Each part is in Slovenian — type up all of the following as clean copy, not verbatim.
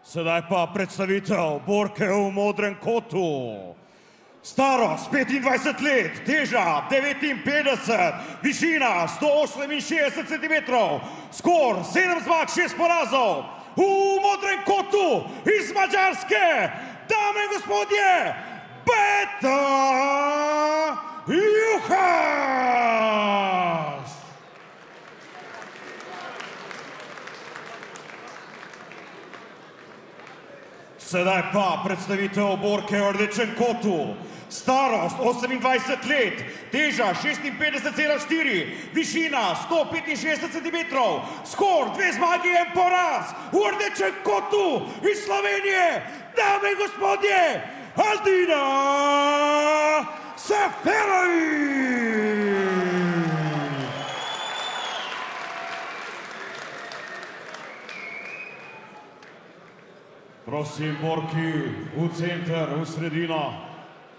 Sedaj pa predstavitev borke v modrem kotu. Starost 25 let, teža 59, višina 168 cm, skor 7 zmag, 6 porazov. V modrem kotu iz Mađarske, dame in gospodje, Beta Juháš! Sedaj pa predstavitev borke v rdečem kotu. Starost 28 let, teža 56,4, višina 165 cm, skor 2 zmagi, 1 poraz. V rdečem kotu iz Slovenije, dame in gospodje, Aldina Seferović! Prosim, borki, v center, v sredino.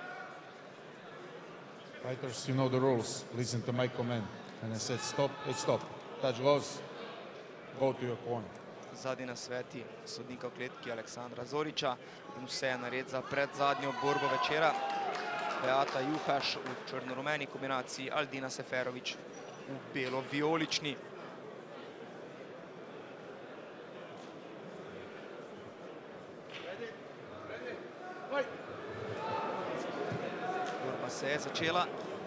Fighters, you know the rules. Listen to my command. When I said stop, it's stop. Touch gloves, go to your corner. Zadnji nasveti sodnika v kletki Aleksandra Zoriča in vse je nared za predzadnjo borbo večera. Beata Juháš v črno-rumeni kombinaciji, Aldina Seferović v belo-vijolični. Borba se je začela.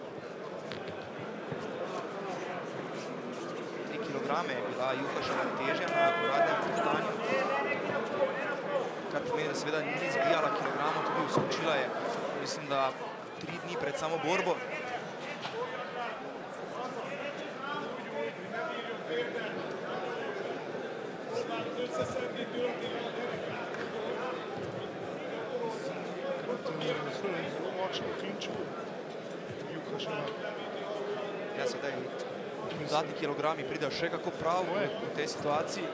3 kilograme je bila Juhášova težja na uradnem tehtanju. Kar pomeni, da seveda ni zbijala kilogramov, tudi uskočila je, mislim, da 3 dni pred samo borbo. Ja, sedaj zadnji kilogrami pridejo še kako prav v tej situaciji.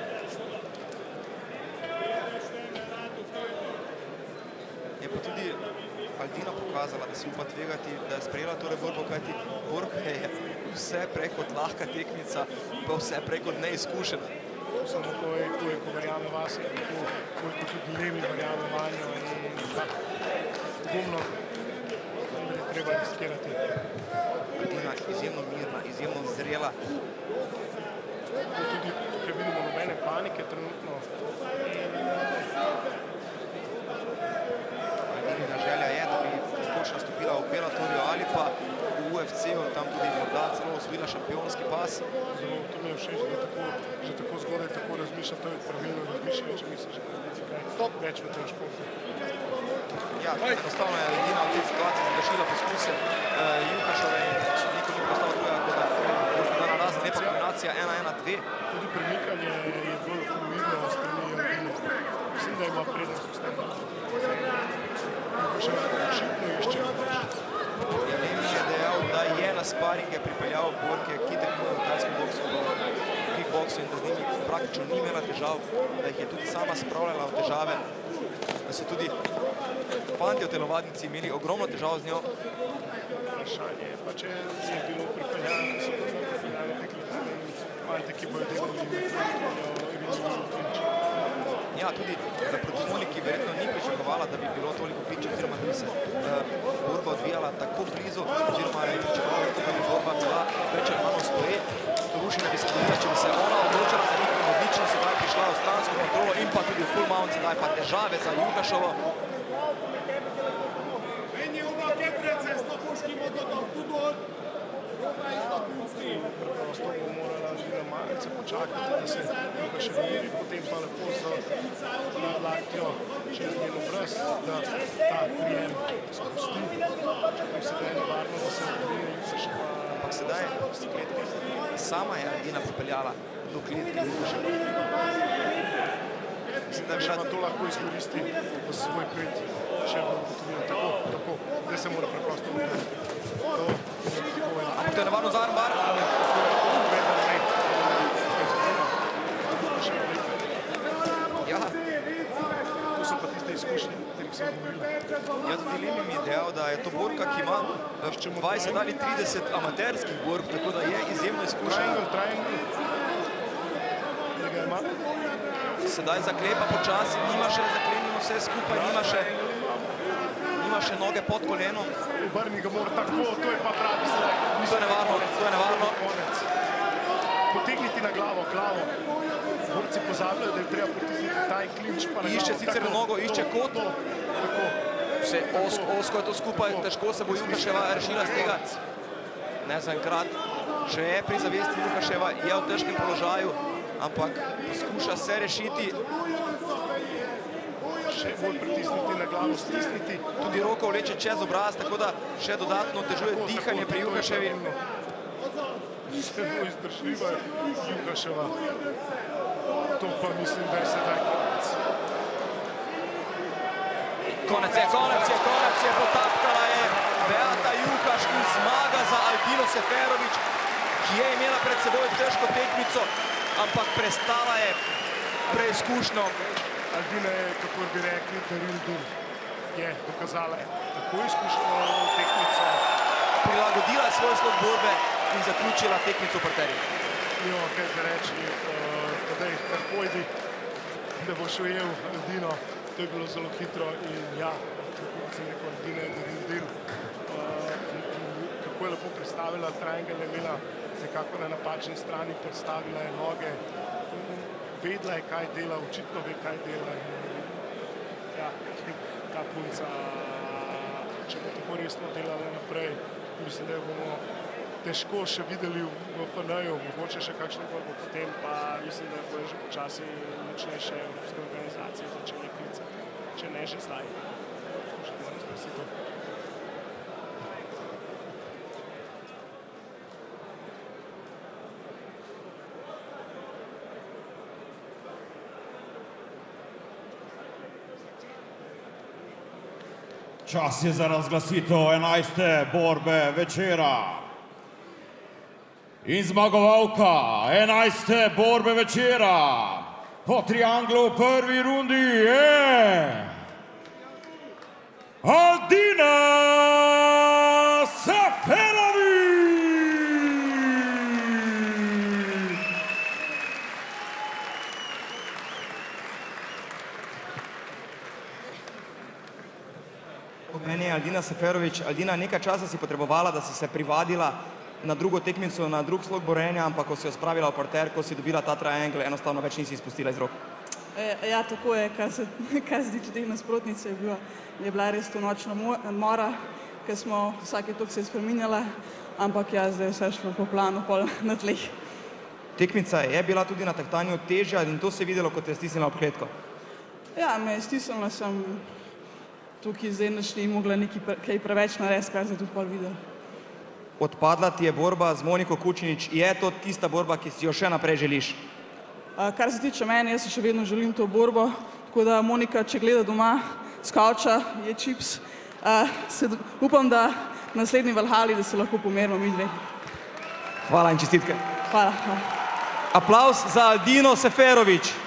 Je pa tudi Aldina pokazala, da si upa tvegati, da je sprejela tole borbo, kajti borka je vse prej kot lahka tekmica, pa vse prej kot neizkušena. Samo ko verjame vase, koliko tudi Levi verjame vanjo in pogumno je treba riskirati. Aldina izjemno mirna, izjemno zrela. Tudi tukaj vidimo nobene panike trenutno. Aldinina želja je, da bi lahko nastopila v Bellatorju ali pa v UFC-u, tam tudi morda celo osvojila šampionski pas. Zelo to mi je všeč, da že tako zgodaj tako razmišlja, to je pravilno razmišljanje, če misliš, da je kaj več v tem športu. Ja, enostavno je Aldina v tej situaciji zagrešila poskuse Juhášove in sodniku ni postala druga, kot da na razen lepa kombinacija 1-1-2. Tudi premikanje je bolj fluidno strani Aldine. Mislim, da ima prednost v strani. Juhášova očitno išče več. Levi je dejal, da je na sparinge pripeljal borke, ki tekmujejo v tajskem boksu, v kickboksu in da z njimi praktično ni imela težav, da jih je tudi sama spravljala v težave, da so tudi fanti v telovadnici imeli ogromno težav z njo. Vprašanje je pa, če se je bilo pripeljano, da so pripeljali tekletane in fante, ki bojo delali Ja, tudi da protivniki verjetno ni pričakovala, da bi bilo toliko kliče, oziroma da bi se borba odvijala tako blizu, oziroma je pričakovala, da bi borba bila več ali manj stoje. Rušina bi se dobila, če bi se ona odločila za njih odlično, sedaj prišla v stransko kontrolo in pa tudi v full mount, sedaj pa težave za Juhášovo. Preprosto bo morala Žila malce počakati, da se Juháš miri, potem pa lepo z laktijo čez njen obraz, da ta prijem spusti. Čeprav se da je nevarno, da se odvije in se še pa... Ampak sedaj sama je Aldina pripeljala do kletke Juháševa. Mislim, da ima to lahko izkoristi v svoj prid. Še bo ugotovil tako, da se mora preprosto odvijati. Ampak to je nevarno za armbar. Ja. To so pa tiste izkušnje, o katerih sem govorila. Ja, tudi Levi mi je dejal, da je to borka, ki ima 20 ali 30 amaterskih borb, tako da je izjemno izkušen. Triangle. Da ga ima. sedaj zaklepa počasi, nima še zaklenjeno vse skupaj, nima še noge pod kolenom. Obrni ga mora tako, to je pa pravi zdaj. To je nevarno, to je nevarno. Potegniti na glavo. Borci pozabljajo, da je treba potisniti taj klinč pa na glavo. Išče sicer nogo, išče kot. Tako. Vse osko je to skupaj, težko se bo Jukaševa rešila z tega. Ne zaenkrat, še je pri zavesti Jukaševa, je v težkem položaju, ampak poskuša se rešiti. Še bolj pritisniti na glavo, stisniti. Tudi roko vleče čez obraz, tako da še dodatno otežuje dihanje pri Jukaševi. Se bo izdržljiva Jukaševa. To pa mislim, da je sedaj konec. Konec je, potapkala je Beata Jukaš in zmaga za Aldino Seferović, ki je imela pred seboj težko tekmico, ampak prestala je preizkušnjo. Aldina je, kako bi rekli, je dokazala tako izkušnjo tekmico. Prilagodila je svoj slog borbe in zaključila tekmico v parterju. Jo, kaj se reči, da kar pojdi, da boš ujel Aldino. To je bilo zelo hitro in ja, kako sem rekel, Aldina je Derildil. Kako je lepo predstavila triangle, je imela nekako na napačni strani, predstavila je noge. Vedela je, kaj dela, očitno ve, kaj dela. Ja, ta punca, če bo tako resno delala naprej, mislim, da jo bomo težko še videli v FNA-ju, mogoče še kakšno borbo potem, pa mislim, da bojo že počasi močnejše evropske organizacije začeli klicati, če ne že zdaj. Poskušajte razmisliti. Čas je za razglasitev 11. borbe večera. In zmagovalka 11. borbe večera po trianglu v prvi rundi je Aldina Seferović! Meni je Aldina Seferović. Aldina, nekaj časa si potrebovala, da si se privadila na drugo tekmico, na drug slog borenja, ampak ko si jo spravila v parter, ko si dobila ta triangle, enostavno več nisi izpustila iz rok. Ja, tako je, kar se tiče teh nasprotnic, je bila res to nočna mora, ker smo vsake toliko se spreminjala, ampak ja, zdaj vse šlo po planu, pol na tleh. Tekmica je bila tudi na tehtanju težja in to se je videlo, kot je stisnila ob kletko. Ja, me je stisnila, sem tukaj zdaj ni mogla nekaj preveč narediti, kar se je tudi pol videla. Odpadla ti je borba z Moniko Kučinić. Je to tista borba, ki si jo še naprej želiš? Kar se tiče mene, jaz si še vedno želim to borbo, tako da Monika, če gleda doma z kavča, je čips. Upam, da v naslednji Valhali, da se lahko pomerimo mi dve. Hvala in čestitke. Hvala. Aplavz za Aldino Seferović.